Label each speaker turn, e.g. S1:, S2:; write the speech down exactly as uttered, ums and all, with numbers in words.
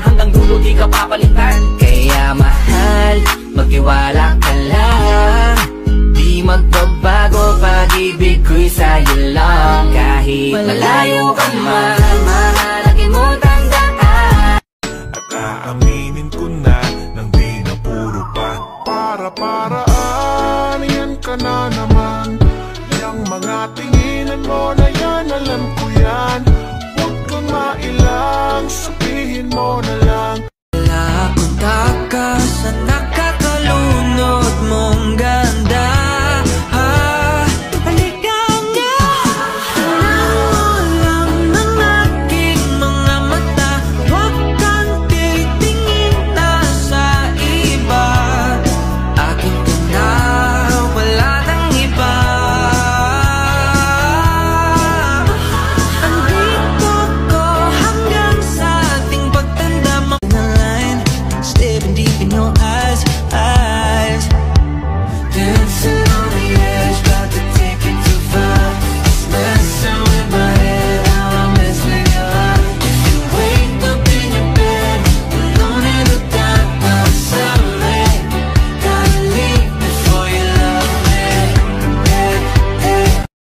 S1: hanggang dulo di ka papalitan. Kaya mahal, magtiwala ka lang, di magbabago pag-ibig ko'y sa'yo lang. Kahit malayo ka man, mahalakin mo tandaan.
S2: At aaminin ko na